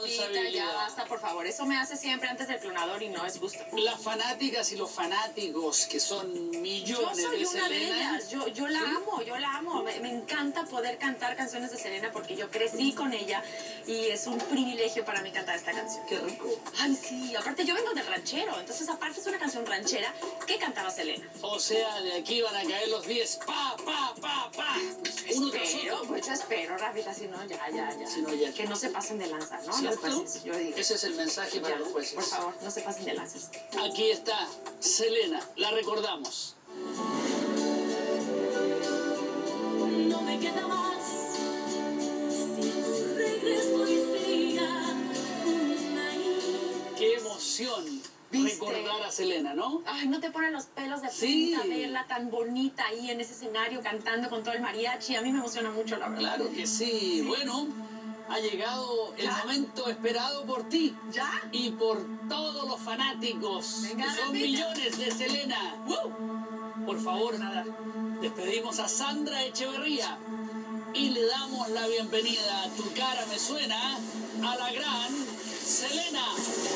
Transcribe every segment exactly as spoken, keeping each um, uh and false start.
Rafita, ya basta, por favor. Eso me hace siempre antes del clonador y no es justo. Las fanáticas y los fanáticos, que son millones de Selena. Yo soy una de ellas. Yo, yo la ¿Sí? amo, yo la amo. Me, me encanta poder cantar canciones de Selena porque yo crecí con ella y es un privilegio para mí cantar esta canción. Qué rico. Ay, sí. Aparte, yo vengo del ranchero. Entonces, aparte es una canción ranchera que cantaba Selena. O sea, de aquí van a caer los diez. Pa, pa, pa, pa. Pues Uno tras otro. Pues yo espero, Rafita, si no, ya, ya, ya. Si no, ya. Que no se pasen de lanza, ¿no? ¿Cierto? Los jueces, yo digo. Ese es el mensaje para ya, los jueces. Por favor, no se pasen de lanzas. Aquí está Selena, la recordamos. No me queda más si tu regreso hiciera una ida. Qué emoción recordar a Selena, ¿no? Ay, ¿no te ponen los pelos de sí. punta verla tan bonita ahí en ese escenario cantando con todo el mariachi? A mí me emociona mucho, la verdad. Claro que sí. sí. Bueno, ha llegado el ¿Ya? momento esperado por ti. ¿Ya? Y por todos los fanáticos. Venga, que son Rafita. millones de Selena. ¡Uh! Por favor, nada. Despedimos a Sandra Echeverría y le damos la bienvenida a Tu Cara Me Suena a la gran Selena.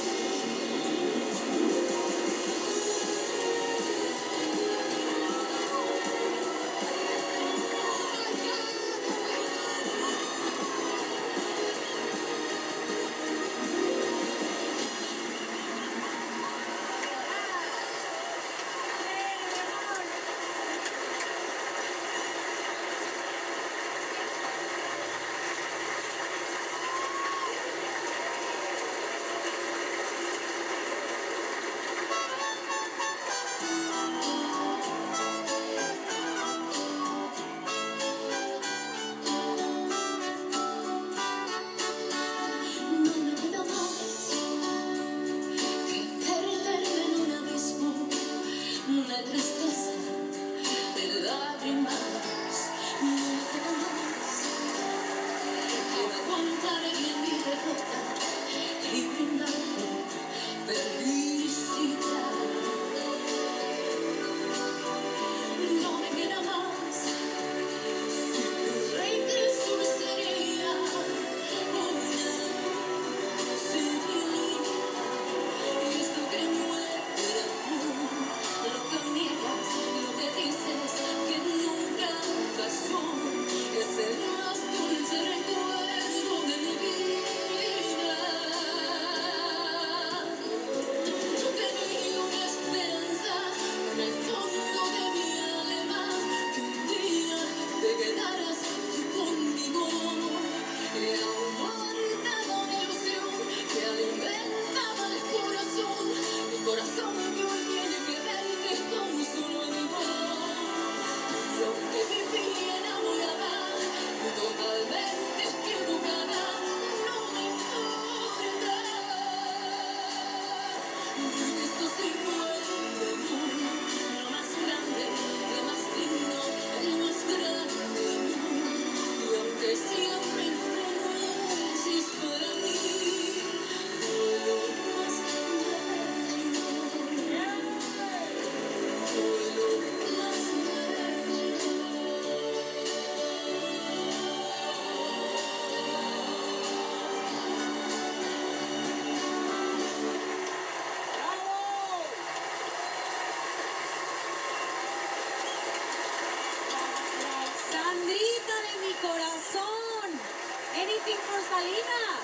por Salinas.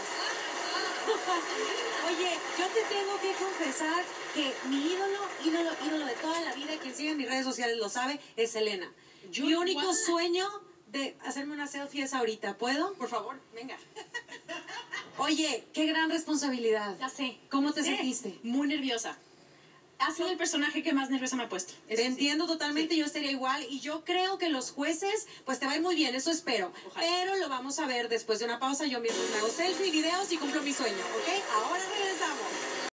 Oye, yo te tengo que confesar que mi ídolo, ídolo, ídolo de toda la vida, quien sigue en mis redes sociales lo sabe, es Selena. Yo mi único igual. sueño de hacerme una selfie es ahorita. ¿Puedo? Por favor, venga. Oye, qué gran responsabilidad. Ya sé. ¿Cómo te sí. sentiste? Muy nerviosa. Ha sido el personaje que más nerviosa me ha puesto. Te sí. entiendo totalmente, sí. yo estaría igual. Y yo creo que los jueces, pues te va a ir muy bien, eso espero. Ojalá. Pero lo vamos a ver después de una pausa. Yo mismo me hago selfie, videos y cumplo mi sueño, ¿ok? Ahora regresamos.